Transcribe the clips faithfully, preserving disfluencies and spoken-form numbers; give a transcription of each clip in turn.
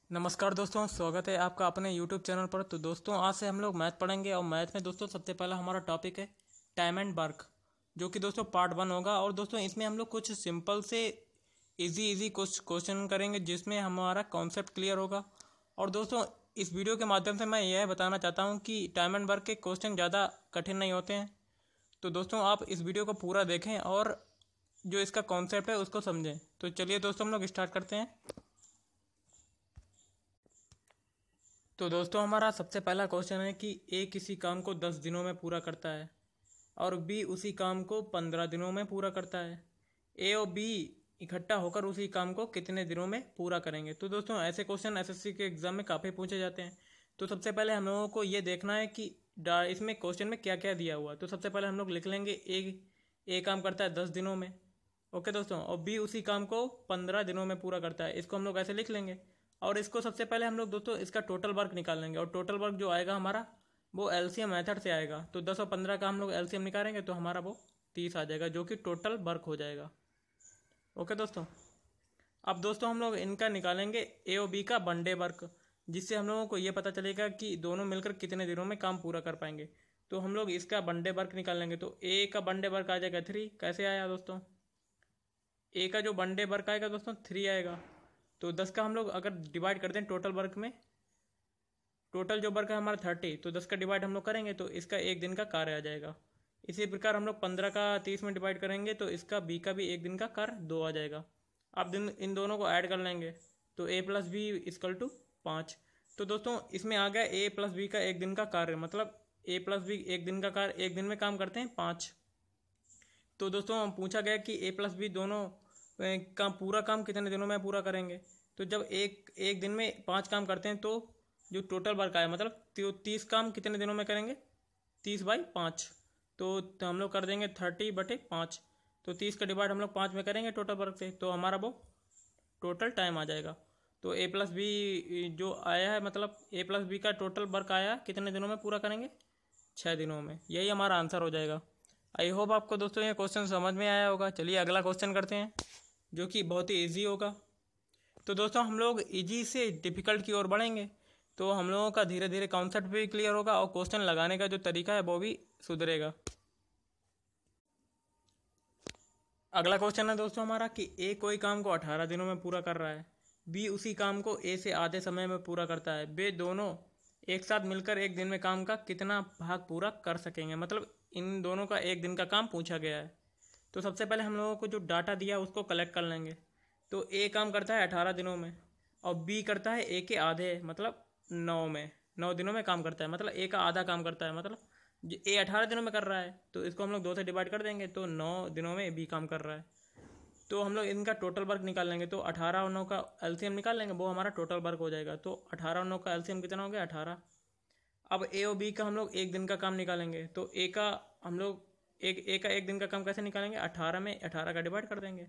नमस्कार दोस्तों, स्वागत है आपका अपने यूट्यूब चैनल पर। तो दोस्तों आज से हम लोग मैथ पढ़ेंगे और मैथ में दोस्तों सबसे पहला हमारा टॉपिक है टाइम एंड वर्क, जो कि दोस्तों पार्ट वन होगा। और दोस्तों इसमें हम लोग कुछ सिंपल से इजी इजी कुछ क्वेश्चन करेंगे जिसमें हमारा कॉन्सेप्ट क्लियर होगा। और दोस्तों इस वीडियो के माध्यम से मैं यह बताना चाहता हूँ कि टाइम एंड वर्क के क्वेश्चन ज़्यादा कठिन नहीं होते हैं। तो दोस्तों आप इस वीडियो को पूरा देखें और जो इसका कॉन्सेप्ट है उसको समझें। तो चलिए दोस्तों हम लोग स्टार्ट करते हैं। तो दोस्तों हमारा सबसे पहला क्वेश्चन है कि ए किसी काम को दस दिनों में पूरा करता है और बी उसी काम को पंद्रह दिनों में पूरा करता है। ए और बी इकट्ठा होकर उसी काम को कितने दिनों में पूरा करेंगे। तो दोस्तों ऐसे क्वेश्चन एसएससी के एग्जाम में काफ़ी पूछे जाते हैं। तो सबसे पहले हम लोगों को ये देखना है कि इसमें क्वेश्चन में क्या क्या दिया हुआ। तो सबसे पहले हम लोग लिख लेंगे ए ए काम करता है दस दिनों में, ओके दोस्तों, और बी उसी काम को पंद्रह दिनों में पूरा करता है। इसको हम लोग ऐसे लिख लेंगे। और इसको सबसे पहले हम लोग दोस्तों इसका टोटल वर्क निकाल लेंगे। और टोटल वर्क जो आएगा हमारा वो एलसीएम मेथड से आएगा। तो दस और पंद्रह का हम लोग एलसीएम निकालेंगे तो हमारा वो तीस आ जाएगा, जो कि टोटल वर्क हो जाएगा। ओके दोस्तों, अब दोस्तों हम लोग इनका निकालेंगे ए और बी का वन डे वर्क, जिससे हम लोगों को ये पता चलेगा कि दोनों मिलकर कितने दिनों में काम पूरा कर पाएंगे। तो हम लोग इसका वन डे वर्क निकाल लेंगे। तो ए का वन डे वर्क आ जाएगा थ्री। कैसे आया दोस्तों? ए का जो वन डे वर्क आएगा दोस्तों थ्री आएगा। तो दस का हम लोग अगर डिवाइड करते हैं टोटल वर्क में, टोटल जो वर्क है हमारा थर्टी, तो दस का डिवाइड हम लोग करेंगे तो इसका एक दिन का कार्य आ जाएगा। इसी प्रकार हम लोग पंद्रह का तीस में डिवाइड करेंगे तो इसका बी का भी एक दिन का कार्य दो आ जाएगा। अब दिन इन दोनों को ऐड कर लेंगे तो A plus B equal to पाँच। तो दोस्तों इसमें आ गया ए प्लस बी का एक दिन का कार्य, मतलब ए प्लस बी एक दिन का कार्य एक दिन में काम करते हैं पाँच। तो दोस्तों पूछा गया कि ए प्लस बी दोनों काम पूरा काम कितने दिनों में पूरा करेंगे। तो जब एक एक दिन में पांच काम करते हैं तो जो टोटल वर्क आया मतलब तीस काम कितने दिनों में करेंगे, तीस बाई पाँच। तो, तो हम लोग कर देंगे थर्टी बटे पाँच। तो तीस का डिवाइड हम लोग पाँच में करेंगे टोटल वर्क से, तो हमारा वो टोटल टाइम आ जाएगा। तो ए प्लस बी जो आया है मतलब ए प्लस बी का टोटल वर्क आया कितने दिनों में पूरा करेंगे, छः दिनों में। यही हमारा आंसर हो जाएगा। आई होप आपको दोस्तों ये क्वेश्चन समझ में आया होगा। चलिए अगला क्वेश्चन करते हैं, जो कि बहुत ही ईजी होगा। तो दोस्तों हम लोग इजी से डिफ़िकल्ट की ओर बढ़ेंगे तो हम लोगों का धीरे धीरे कॉन्सेप्ट भी क्लियर होगा और क्वेश्चन लगाने का जो तरीका है वो भी सुधरेगा। अगला क्वेश्चन है दोस्तों हमारा कि ए कोई काम को अठारह दिनों में पूरा कर रहा है, बी उसी काम को ए से आधे समय में पूरा करता है। वे दोनों एक साथ मिलकर एक दिन में काम का कितना भाग पूरा कर सकेंगे। मतलब इन दोनों का एक दिन का काम पूछा गया है। तो सबसे पहले हम लोगों को जो डाटा दिया उसको कलेक्ट कर लेंगे। तो ए काम करता है अठारह दिनों में और बी करता है ए के आधे, मतलब नौ में नौ दिनों में काम करता है। मतलब ए का आधा काम करता है, मतलब ए अठारह दिनों में कर रहा है तो इसको हम लोग दो से डिवाइड कर देंगे तो नौ दिनों में बी काम कर रहा है। तो हम लोग इनका टोटल वर्क निकाल लेंगे। तो अठारह और नौ का एलसीएम निकाल लेंगे, वो हमारा टोटल वर्क हो जाएगा। तो अठारह और नौ का एलसीएम कितना हो गया, अठारह। अब ए और बी का हम लोग एक दिन का काम निकालेंगे। तो ए का हम लोग एक ए का एक दिन का काम कैसे निकालेंगे, अठारह में अठारह का डिवाइड कर देंगे।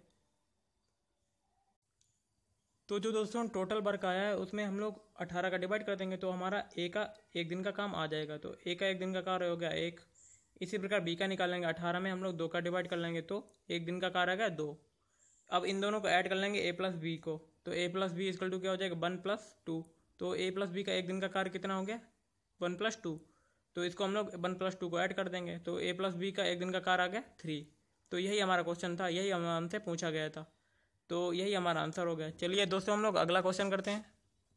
तो जो दोस्तों टोटल वर्क आया है उसमें हम लोग अठारह का डिवाइड कर देंगे तो हमारा ए का एक दिन का काम आ जाएगा। तो ए का एक दिन का कार्य हो गया एक। इसी प्रकार बी का निकालेंगे, अठारह में हम लोग दो का डिवाइड कर लेंगे तो एक दिन का कार्य आ गया दो। अब इन दोनों को ऐड कर लेंगे ए प्लस बी को। तो A plus B equal to क्या हो जाएगा, वन प्लस टू। तो ए प्लस बी का एक दिन का कार्य कितना हो गया, वन प्लस टू। तो इसको हम लोग वन प्लस टू को ऐड कर देंगे तो ए प्लस बी का एक दिन का कार्य आ गया थ्री। तो यही हमारा क्वेश्चन था, यही हमसे पूछा गया था। तो यही हमारा आंसर हो गया। चलिए दोस्तों हम लोग अगला क्वेश्चन करते हैं।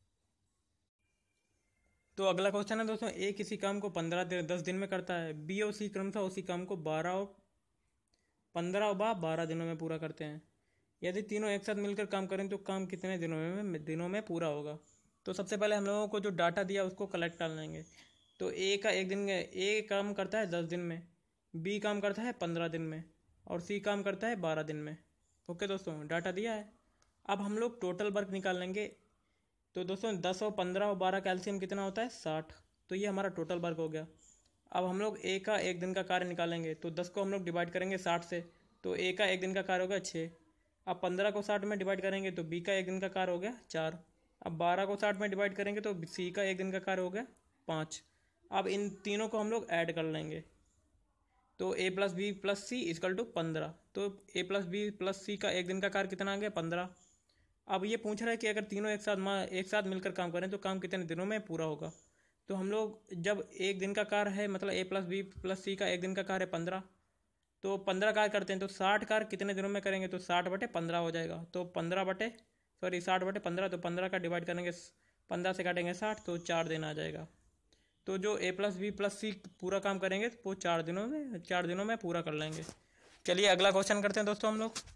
तो अगला क्वेश्चन है दोस्तों ए किसी काम को पंद्रह दिन दस दिन में करता है, बी और सी क्रमशः उसी काम को बारह और पंद्रह और बा बारह दिनों में पूरा करते हैं। यदि तीनों एक साथ मिलकर काम करें तो काम कितने दिनों में दिनों में पूरा होगा। तो सबसे पहले हम लोगों को जो डाटा दिया उसको कलेक्ट कर लेंगे। तो ए का एक दिन ए काम करता है दस दिन में, बी काम करता है पंद्रह दिन में और सी काम करता है बारह दिन में। ओके दोस्तों, डाटा दिया है। अब हम लोग टोटल वर्क निकाल लेंगे। तो दोस्तों दस और पंद्रह और बारह का एलसीएम कितना होता है, साठ। तो ये हमारा टोटल वर्क हो गया। अब हम लोग ए का एक दिन का कार्य निकालेंगे। तो दस को हम लोग डिवाइड करेंगे साठ से तो ए का एक दिन का कार्य हो गया छः। अब पंद्रह को साठ में डिवाइड करेंगे तो बी का एक दिन का कार्य हो गया चार। अब बारह को साठ में डिवाइड करेंगे तो सी का एक दिन का कार्य हो गया पाँच। अब इन तीनों को हम लोग ऐड कर लेंगे। तो A plus B plus C equal to पंद्रह। तो A plus B plus C का एक दिन का कार्य कितना आ गया, पंद्रह। अब ये पूछ रहा है कि अगर तीनों एक साथ मा एक साथ मिलकर काम करें तो काम कितने दिनों में पूरा होगा। तो हम लोग जब एक दिन का कार्य है, मतलब A plus B plus C का एक दिन का कार्य है पंद्रह, तो पंद्रह कार्य करते हैं तो साठ कार्य कितने दिनों में करेंगे, तो साठ बटे पंद्रह हो जाएगा। तो पंद्रह बटे सॉरी साठ बटे पंद्रह, तो पंद्रह का डिवाइड करेंगे, पंद्रह से काटेंगे साठ, तो चार दिन आ जाएगा। तो जो A plus B plus C पूरा काम करेंगे वो चार दिनों में चार दिनों में पूरा कर लेंगे। चलिए अगला क्वेश्चन करते हैं दोस्तों हम लोग।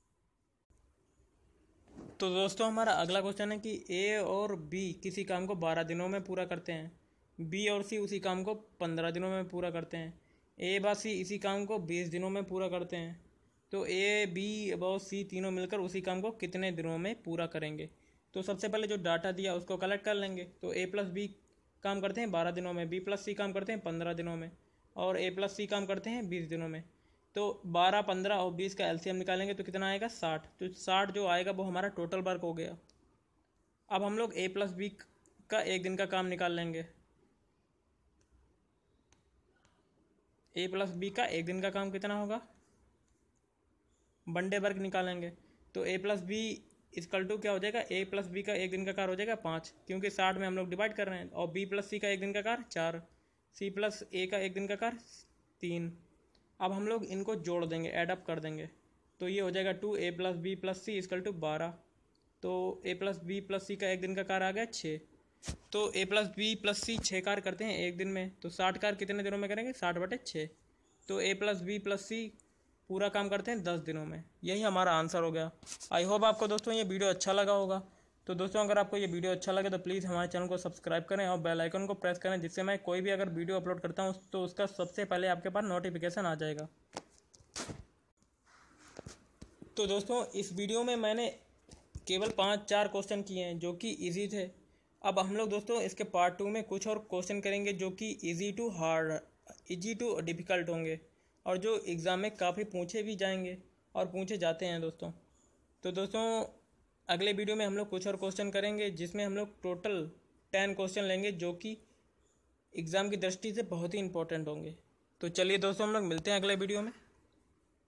तो दोस्तों हमारा अगला क्वेश्चन है कि ए और बी किसी काम को बारह दिनों में पूरा करते हैं, बी और सी उसी काम को पंद्रह दिनों में पूरा करते हैं, ए व सी इसी काम को बीस दिनों में पूरा करते हैं। तो ए बी व सी तीनों मिलकर उसी काम को कितने दिनों में पूरा करेंगे। तो सबसे पहले जो डाटा दिया उसको कलेक्ट कर लेंगे। तो ए प्लस बी काम करते हैं बारह दिनों में, बी प्लस सी काम करते हैं पंद्रह दिनों में, और ए प्लस सी काम करते हैं बीस दिनों में। तो बारह, पंद्रह और बीस का एलसीएम निकालेंगे तो कितना आएगा, साठ। तो साठ जो आएगा वो हमारा टोटल वर्क हो गया। अब हम लोग ए प्लस बी का एक दिन का काम निकाल लेंगे। ए प्लस बी का एक दिन का काम कितना होगा, वन डे वर्क निकालेंगे। तो A plus B equal to क्या हो जाएगा, ए प्लस बी का एक दिन का कार्य हो जाएगा पाँच, क्योंकि साठ में हम लोग डिवाइड कर रहे हैं, और बी प्लस सी का एक दिन का कार्य चार, सी प्लस ए का एक दिन का कार्य तीन। अब हम लोग इनको जोड़ देंगे, ऐड अप कर देंगे, तो ये हो जाएगा two A plus B plus C equal to बारह। तो A plus B plus C का एक दिन का कार्य आ गया छः। तो A plus B plus C छः कार्य करते हैं एक दिन में, तो साठ कार्य कितने दिनों में करेंगे, साठ बटे छः। तो A plus B plus C पूरा काम करते हैं दस दिनों में। यही हमारा आंसर हो गया। आई होप आपको दोस्तों ये वीडियो अच्छा लगा होगा। तो दोस्तों अगर आपको ये वीडियो अच्छा लगे तो प्लीज़ हमारे चैनल को सब्सक्राइब करें और बेल आइकन को प्रेस करें, जिससे मैं कोई भी अगर वीडियो अपलोड करता हूँ तो उसका सबसे पहले आपके पास नोटिफिकेशन आ जाएगा। तो दोस्तों इस वीडियो में मैंने केवल पाँच चार क्वेश्चन किए हैं जो कि ईजी थे। अब हम लोग दोस्तों इसके पार्ट टू में कुछ और क्वेश्चन करेंगे जो कि easy to hard easy to difficult होंगे, और जो एग्ज़ाम में काफ़ी पूछे भी जाएंगे और पूछे जाते हैं दोस्तों। तो दोस्तों अगले वीडियो में हम लोग कुछ और क्वेश्चन करेंगे जिसमें हम लोग टोटल टेन क्वेश्चन लेंगे जो कि एग्ज़ाम की दृष्टि से बहुत ही इंपॉर्टेंट होंगे। तो चलिए दोस्तों हम लोग मिलते हैं अगले वीडियो में।